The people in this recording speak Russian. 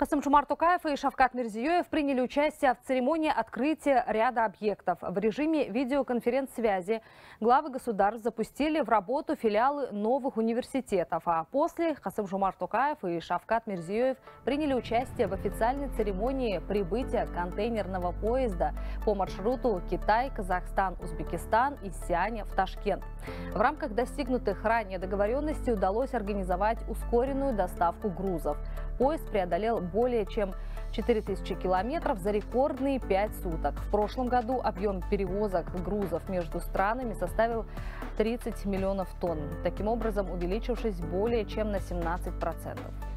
Касым-Жомарт Токаев и Шавкат Мирзиёев приняли участие в церемонии открытия ряда объектов. В режиме видеоконференц-связи главы государств запустили в работу филиалы новых университетов. А после Касым-Жомарт Токаев и Шавкат Мирзиёев приняли участие в официальной церемонии прибытия контейнерного поезда по маршруту Китай, Казахстан, Узбекистан из Сианя в Ташкент. В рамках достигнутых ранее договоренностей удалось организовать ускоренную доставку грузов. Поезд преодолел более чем 4000 километров за рекордные 5 суток. В прошлом году объем перевозок грузов между странами составил 30 миллионов тонн, таким образом увеличившись более чем на 17%.